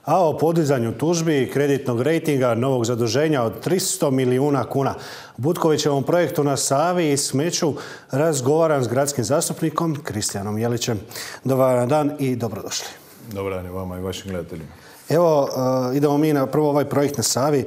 a o podizanju tužbi, kreditnog rejtinga, novog zaduženja od 300 milijuna kuna. U Butkovićevom projektu na Savi i smeću razgovaram s gradskim zastupnikom Kristijanom Jelićem. Dobar dan i dobrodošli. Dobar dan i vama i vašim gledateljima. Evo, idemo mi na prvo ovaj projekt na Savi.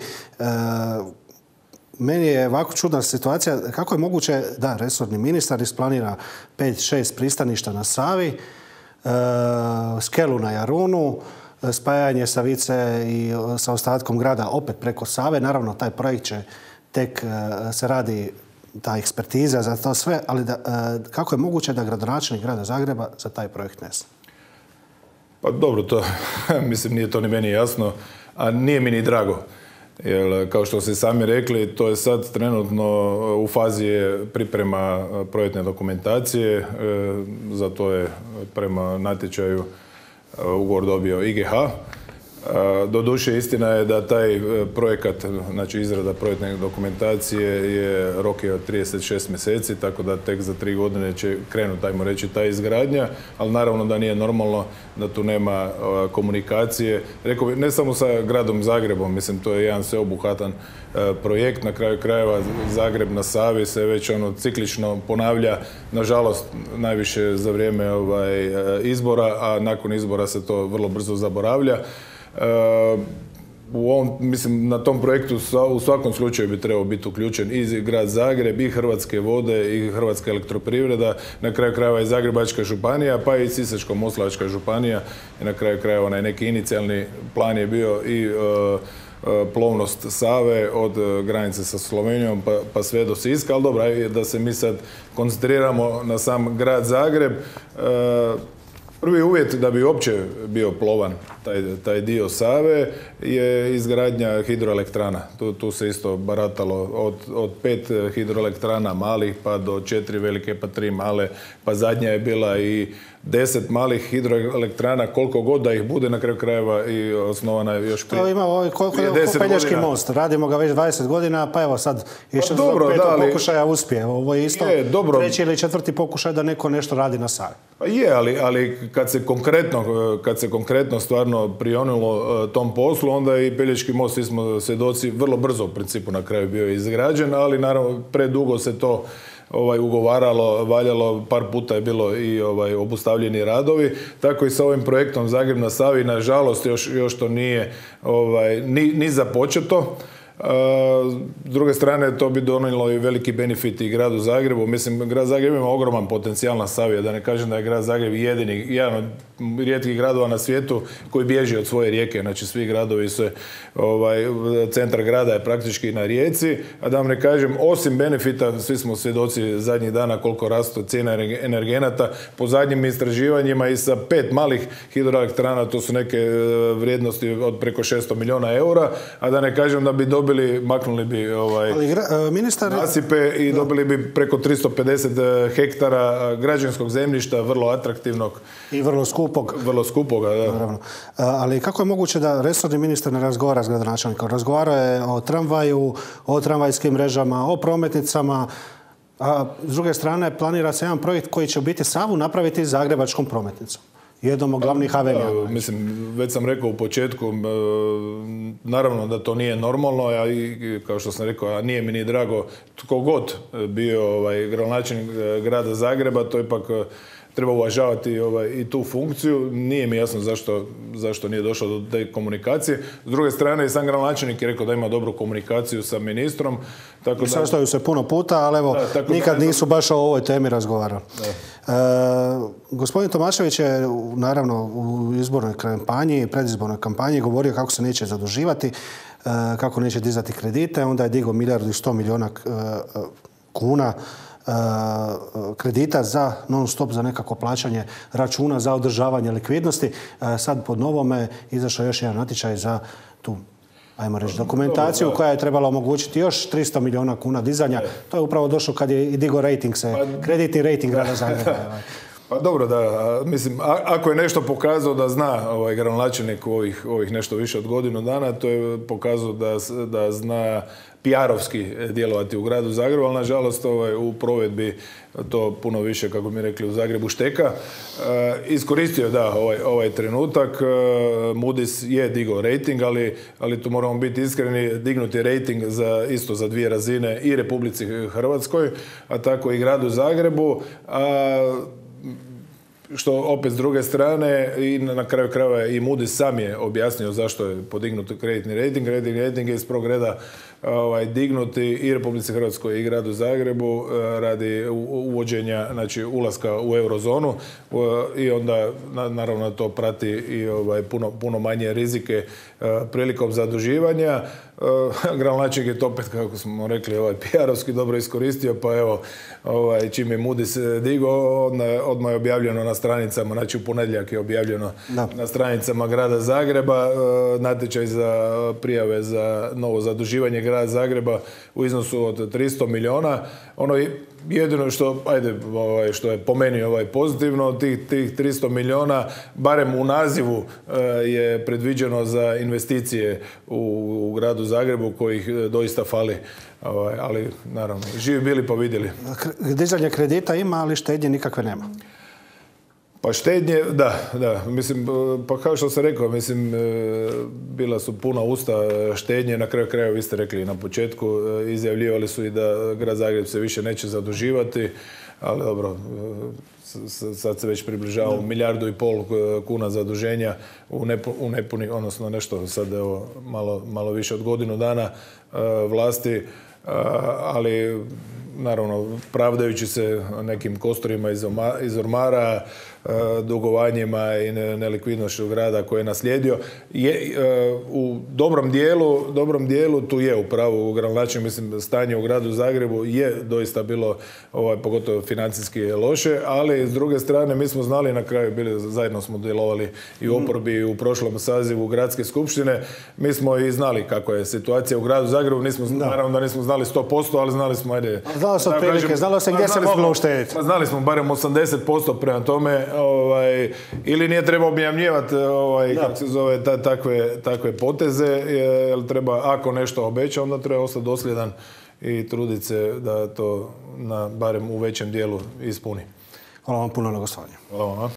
Meni je ovako čudna situacija. Kako je moguće da resorni ministar isplanira 5-6 pristaništa na Savi, skelu na Jarunu, spajanje Savice i sa ostatkom grada opet preko Save. Naravno, taj projekt će tek se radi ta ekspertiza za to sve, ali kako je moguće da gradonačelnik grada Zagreba za taj projekt ne zna? Pa dobro, to mislim nije to ni meni jasno, a nije mi ni drago. Jer, kao što ste sami rekli, to je sad trenutno u fazi priprema projektne dokumentacije. Za to je prema natječaju ugovor dobio IGH. Doduše, istina je da taj projekat, znači izrada projektne dokumentacije, rok je od 36 mjeseci, tako da tek za 3 godine će krenuti, ajmo reći, ta izgradnja, ali naravno da nije normalno da tu nema komunikacije. Rekao bih, ne samo sa gradom Zagrebom, mislim, to je jedan sveobuhvatan projekt. Na kraju krajeva Zagreb na Savi se već ciklično ponavlja, nažalost, najviše za vrijeme izbora, a nakon izbora se to vrlo brzo zaboravlja. Mislim, na tom projektu u svakom slučaju bi trebao biti uključen i grad Zagreb, i Hrvatske vode, i Hrvatska elektroprivreda, na kraju krajeva i Zagrebačka županija, pa i Sisačko-moslavačka županija. I na kraju krajeva onaj neki inicijalni plan je bio i plovnost Save od granice sa Slovenijom pa sve do Siska, ali dobro, da se mi sad koncentriramo na sam grad Zagreb. Prvi uvjet da bi uopće bio plovan taj dio Save je izgradnja hidroelektrana. Tu se isto baratalo od 5 hidroelektrana malih pa do 4 velike pa 3 male, pa zadnja je bila i 10 malih hidroelektrana, koliko god da ih bude, na kraju krajeva i osnovana je još prije 10 godina. Koliko je Pelješki most, radimo ga već 20 godina, pa evo sad ještě do 5. pokušaja uspije. Ovo je isto treći ili 4. pokušaj da neko nešto radi na Savi. Pa je, ali kad se konkretno stvarno prionulo tom poslu, onda i Pelješki most, svi smo svjedoci, vrlo brzo u principu na kraju bio izgrađen, ali naravno predugo se to ugovaralo, valjalo, par puta je bilo i obustavljeni radovi. Tako i sa ovim projektom Zagreb na Savi, nažalost, još to nije ni započeto. S druge strane, to bi donijelo i veliki benefit i gradu Zagrebu. Mislim, grad Zagreb ima ogroman potencijal na Savi, da ne kažem da je grad Zagreb jedan od rijetkih gradova na svijetu koji bježi od svoje rijeke. Znači, svi gradovi su, centar grada je praktički na rijeci, a da vam ne kažem, osim benefita, svi smo svjedoci zadnjih dana koliko rastu cijena energenata. Po zadnjim istraživanjima i sa 5 malih hidroelektrana, to su neke vrijednosti od preko 600 milijuna eura, a da ne kažem da bi maknuli bi nasipe i dobili bi preko 350 hektara građevinskog zemljišta, vrlo atraktivnog. I vrlo skupog. Vrlo skupoga, da. Naravno. Ali kako je moguće da resorni ministar ne razgovara s gradonačelnikom? Razgovara je o tramvaju, o tramvajskim mrežama, o prometnicama, a s druge strane planira se jedan projekt koji će u biti Savu napraviti zagrebačkom prometnicom. Jednom od glavnih avenija. Mislim, već sam rekao u početku, naravno da to nije normalno, a i kao što sam rekao, a nije mi ni drago tko god bio gradonačelnik grada Zagreba, to ipak treba uvažavati i tu funkciju. Nije mi jasno zašto nije došlo do te komunikacije. S druge strane, i sam gradonačelnik je rekao da ima dobru komunikaciju sa ministrom. I sastaju se puno puta, ali evo, nikad nisu baš o ovoj temi razgovarali. Gospodin Tomašević je, naravno, u izbornoj kampanji, predizbornoj kampanji govorio kako se neće zaduživati, kako neće dizati kredite. Onda je digao 1,1 milijuna kuna kredita za non-stop, za nekako plaćanje računa, za održavanje likvidnosti. Sad pod novome izašao još jedan natječaj za tu, ajmo reći, dokumentaciju koja je trebala omogućiti još 300 milijuna kuna dizanja. To je upravo došlo kad je i digo rejting kreditni rejting grada Zagreba. Pa dobro, da, mislim, ako je nešto pokazao da zna gradonačelnik ovih nešto više od godinu dana, to je pokazao da zna PR-ovski djelovati u gradu Zagrebu, ali nažalost u provedbi to puno više, kako mi rekli u Zagrebu, šteka. Iskoristio da ovaj trenutak. Moody's je digao rating, ali tu moramo biti iskreni, dignuti rating isto za 2 razine i Republici Hrvatskoj, a tako i gradu Zagrebu. Što opet s druge strane i na kraju krajeva i Moody's sam je objasnio zašto je podignut kreditni rating. Rating je iz prvog reda dignuti i Republici Hrvatskoj i gradu Zagrebu radi uvođenja, znači ulaska u eurozonu i onda naravno to prati i puno manje rizike prilikom zaduživanja. Gradonačelnik je to opet, kako smo rekli, PR-ovski dobro iskoristio, pa evo, čim je Moody's digao, odmah je objavljeno na stranicama, znači u ponedjeljak je objavljeno na stranicama grada Zagreba natječaj za prijave za novo zaduživanje grada Zagreba u iznosu od 300 milijuna. Ono jedino što je po meni pozitivno, tih 300 milijuna, barem u nazivu je predviđeno za investicije u gradu Zagrebu kojih doista fali. Ali naravno, živi bili pa vidjeli. Dizanje kredita ima, ali štednje nikakve nema. Pa štednje, da. Mislim, pa kao što sam rekao, mislim, bila su puna usta štednje. Na kraju krajeva, vi ste rekli na početku, izjavljivali su i da grad Zagreb se više neće zaduživati, ali dobro, sad se već približava 1,5 milijardu kuna zaduženja u nepuni, odnosno nešto sad evo malo više od godinu dana vlasti, ali naravno pravdajući se nekim kosturima iz ormara, dugovanjima i nelikvidnošću grada koje je naslijedio. U dobrom dijelu tu je upravo gradonačelnik, mislim, stanje u gradu Zagrebu je doista bilo, pogotovo financijski loše, ali s druge strane mi smo znali, na kraju zajedno smo djelovali i u oporbi i u prošlom sazivu gradske skupštine, mi smo i znali kako je situacija u gradu Zagrebu, naravno da nismo znali 100%, ali znali smo, znalo se gdje se moglo uštediti. Znali smo barem 80% prema tome, ili nije treba objavljivati kako se zove takve poteze, jer treba, ako nešto obeća, onda treba ostati dosljedan i truditi se da to barem u većem dijelu ispuni. Hvala vam puno na gostovanju. Hvala vam.